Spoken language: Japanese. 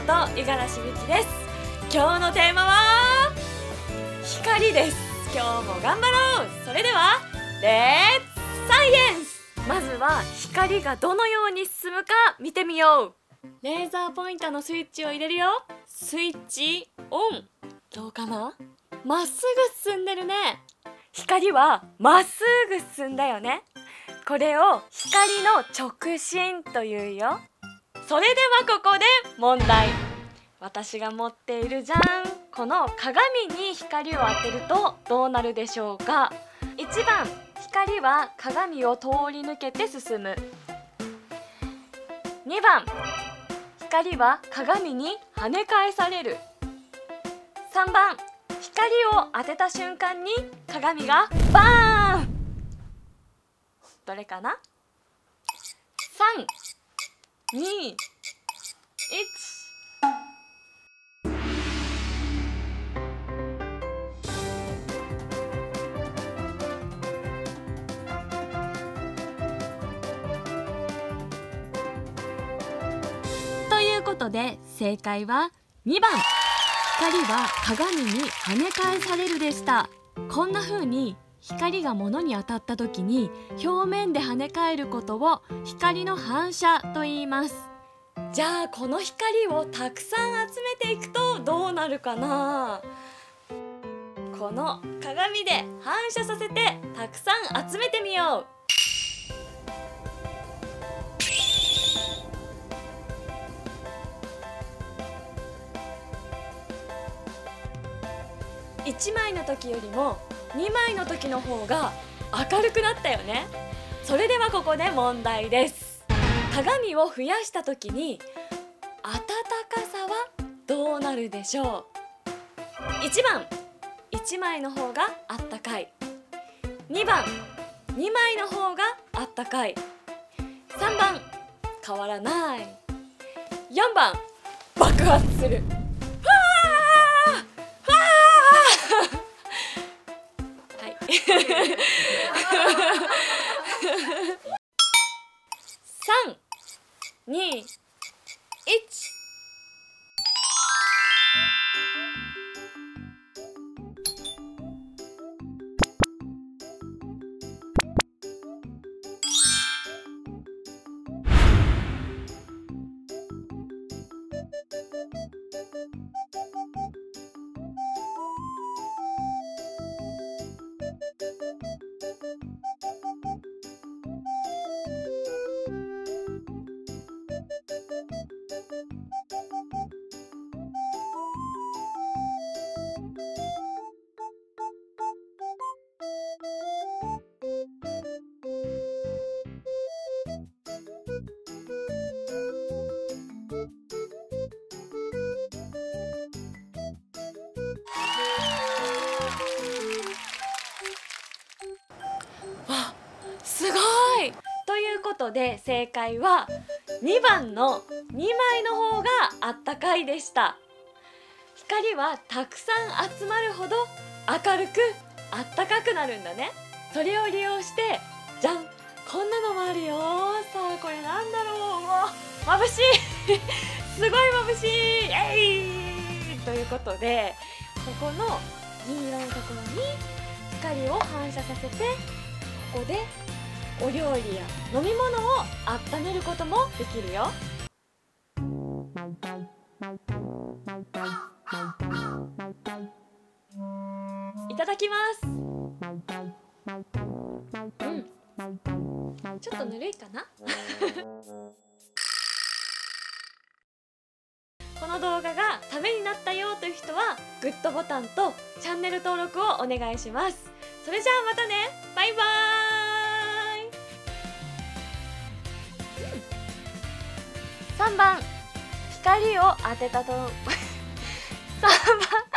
こと五十嵐美希です。今日のテーマは光です。今日も頑張ろう。それではレッツサイエンス。まずは光がどのように進むか見てみよう。レーザーポインターのスイッチを入れるよ。スイッチオン。どうかな？まっすぐ進んでるね。光はまっすぐ進んだよね。これを光の直進というよ。それではここで問題。私が持っているじゃん、この鏡に光を当てるとどうなるでしょうか。1番、光は鏡を通り抜けて進む。2番、光は鏡に跳ね返される。3番、光を当てた瞬間に鏡がバーン。どれかな？ 3、2、1。ということで正解は2番、光は鏡に跳ね返されるでした。こんな風に光が物に当たった時に表面で跳ね返ることを光の反射と言います。じゃあこの光をたくさん集めていくとどうなるかな。この鏡で反射させてたくさん集めてみよう。1枚の時よりも2枚の時の方が明るくなったよね。それではここで問題です。鏡を増やした時に暖かさはどうなるでしょう。1番、1枚の方があったかい。2番、2枚の方があったかい。3番、変わらない。4番、爆発する。3、2、1。わ、すごい！ということで正解は2番の2枚の方があったかいでした。光はたくさん集まるほど明るくあったかくなるんだね。それを利用してじゃん、こんなのもあるよ。さあこれなんだろう。もう眩しいすごい眩しい。ということでここの銀色のところに光を反射させて、ここでお料理や飲み物を温めることもできるよ。いただきます。ちょっとぬるいかなこの動画がためになったよという人はグッドボタンとチャンネル登録をお願いします。それじゃあまたね。バイバーイ。3番、光を当てたと3番